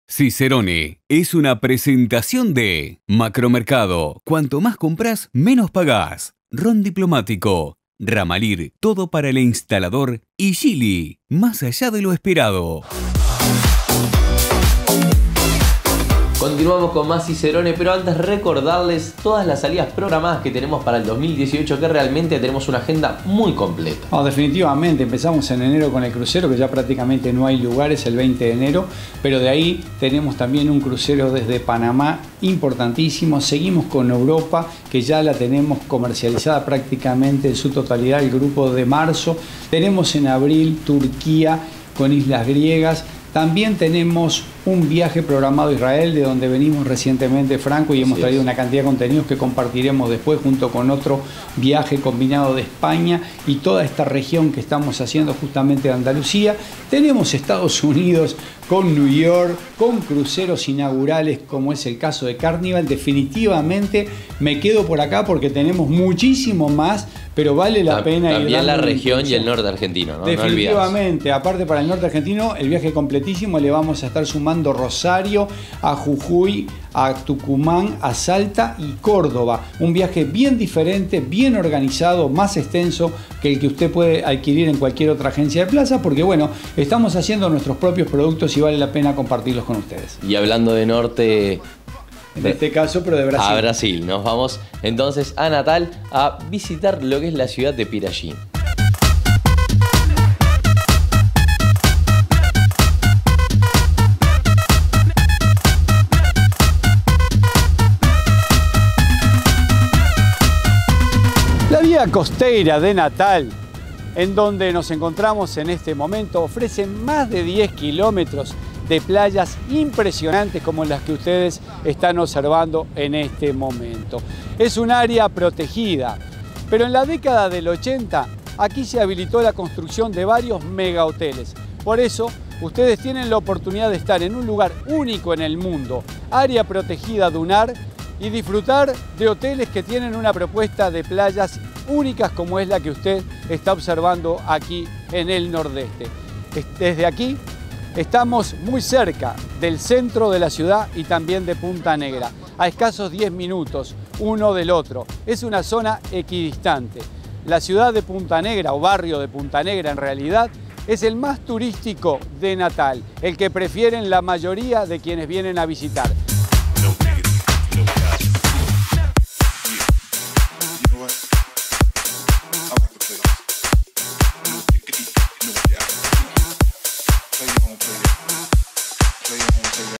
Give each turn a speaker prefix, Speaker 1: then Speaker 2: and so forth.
Speaker 1: Cicerone es una presentación de Macromercado. Cuanto más compras, menos pagás. Ron Diplomático, Ramalir, todo para el instalador y Gili, más allá de lo esperado.
Speaker 2: Continuamos con más Cicerone, pero antes recordarles todas las salidas programadas que tenemos para el 2018, que realmente tenemos una agenda muy completa.
Speaker 3: No, definitivamente, empezamos en enero con el crucero, que ya prácticamente no hay lugares el 20 de enero, pero de ahí tenemos también un crucero desde Panamá importantísimo. Seguimos con Europa, que ya la tenemos comercializada prácticamente en su totalidad, el grupo de marzo. Tenemos en abril Turquía con islas griegas. También tenemos un viaje programado a Israel, de donde venimos recientemente, Franco, y hemos traído una cantidad de contenidos que compartiremos después, junto con otro viaje combinado de España y toda esta región que estamos haciendo justamente de Andalucía. Tenemos Estados Unidos con New York, con cruceros inaugurales, como es el caso de Carnival. Definitivamente me quedo por acá porque tenemos muchísimo más, pero vale la pena ir.
Speaker 2: También la región y el norte argentino, ¿no?
Speaker 3: Definitivamente, aparte para el norte argentino, el viaje completísimo, le vamos a estar sumando Rosario, a Jujuy, a Tucumán, a Salta y Córdoba. Un viaje bien diferente, bien organizado, más extenso que el que usted puede adquirir en cualquier otra agencia de plaza, porque bueno, estamos haciendo nuestros propios productos y vale la pena compartirlos con ustedes.
Speaker 2: Y hablando de norte,
Speaker 3: en este caso, pero de Brasil.
Speaker 2: A Brasil. Nos vamos entonces a Natal a visitar lo que es la ciudad de Pirají.
Speaker 3: La vía costera de Natal, en donde nos encontramos en este momento, ofrece más de 10 kilómetros de playas impresionantes como las que ustedes están observando en este momento. Es un área protegida, pero en la década del 80 aquí se habilitó la construcción de varios megahoteles. Por eso ustedes tienen la oportunidad de estar en un lugar único en el mundo, área protegida dunar, y disfrutar de hoteles que tienen una propuesta de playas únicas como es la que usted está observando aquí en el nordeste. Desde aquí estamos muy cerca del centro de la ciudad y también de Punta Negra, a escasos 10 minutos uno del otro. Es una zona equidistante. La ciudad de Punta Negra, o barrio de Punta Negra en realidad, es el más turístico de Natal, el que prefieren la mayoría de quienes vienen a visitar.